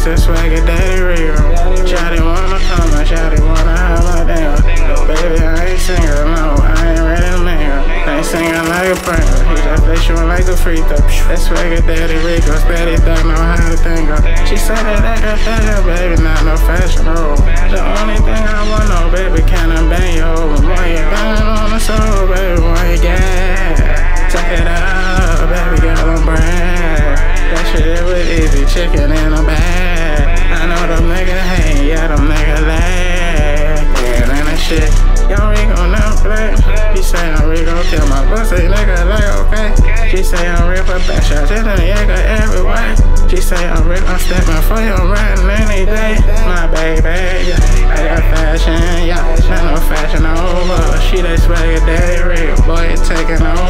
said swagger daddy Rico. Shawty wanna come and shawty wanna have my damn. Baby, I ain't single, no, I ain't ready to mingle. Ain't singing like a printer, he just play shooting like a free throw. That swagger daddy Rico, steady don't know how to think of. She said that I got fashion, baby, not no fashion, oh. The only thing I want, no, baby, can I bang you over? Boy, you got it on the soul, baby, boy, you got. Check it out, baby, girl, I'm brand. That shit, it was easy, chicken in a bag. I know them niggas hate, yeah, them niggas lag. Yeah, and that shit, young Rico never play. She say I'm Rico, kill my pussy, nigga, like, okay. She say I'm Rico, back shots in the Jaeger every way. She say I'm Rico, I'm stepping for you, I'm riding any day. My baby, yeah, I got fashion, yeah, not no fashion over. She that swagger daddy Rico, boy, you taking over.